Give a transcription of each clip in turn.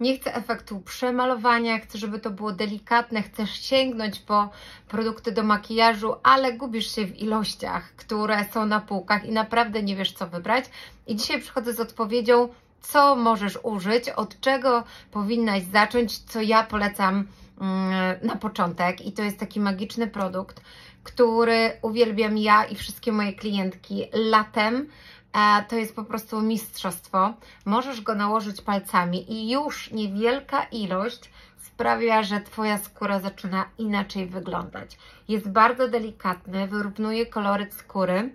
nie chcę efektu przemalowania, chcę, żeby to było delikatne, chcesz sięgnąć po produkty do makijażu, ale gubisz się w ilościach, które są na półkach i naprawdę nie wiesz, co wybrać. I dzisiaj przychodzę z odpowiedzią, co możesz użyć, od czego powinnaś zacząć, co ja polecam na początek. I to jest taki magiczny produkt, który uwielbiam ja i wszystkie moje klientki latem. To jest po prostu mistrzostwo. Możesz go nałożyć palcami i już niewielka ilość sprawia, że Twoja skóra zaczyna inaczej wyglądać. Jest bardzo delikatny, wyrównuje koloryt skóry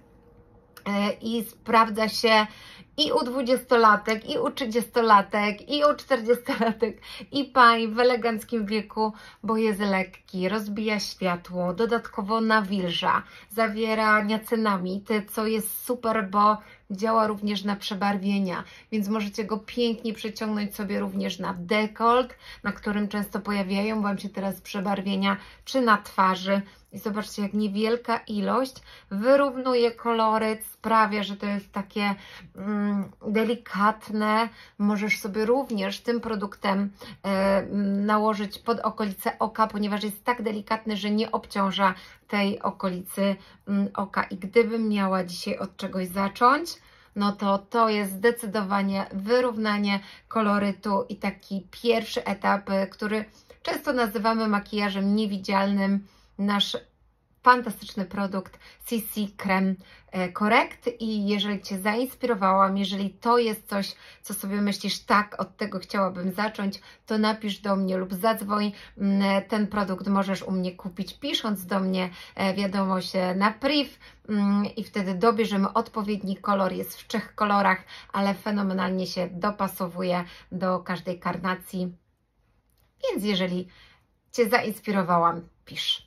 i sprawdza się i u 20-latek, i u 30-latek, i u 40-latek, i pań w eleganckim wieku, bo jest lekki, rozbija światło, dodatkowo nawilża, zawiera niacinamid, co jest super, bo działa również na przebarwienia, więc możecie go pięknie przeciągnąć sobie również na dekolt, na którym często pojawiają Wam się teraz przebarwienia, czy na twarzy. I zobaczcie, jak niewielka ilość wyrównuje koloryt, sprawia, że to jest takie delikatne. Możesz sobie również tym produktem nałożyć pod okolicę oka, ponieważ jest tak delikatny, że nie obciąża tej okolicy oka. I gdybym miała dzisiaj od czegoś zacząć, no to jest zdecydowanie wyrównanie kolorytu i taki pierwszy etap, który często nazywamy makijażem niewidzialnym. Nasz fantastyczny produkt CC Creme Correct i jeżeli Cię zainspirowałam, jeżeli to jest coś, co sobie myślisz, tak, od tego chciałabym zacząć, to napisz do mnie lub zadzwoń. Ten produkt możesz u mnie kupić, pisząc do mnie wiadomość na priv i wtedy dobierzemy odpowiedni kolor. Jest w 3 kolorach, ale fenomenalnie się dopasowuje do każdej karnacji. Więc jeżeli Cię zainspirowałam, pisz.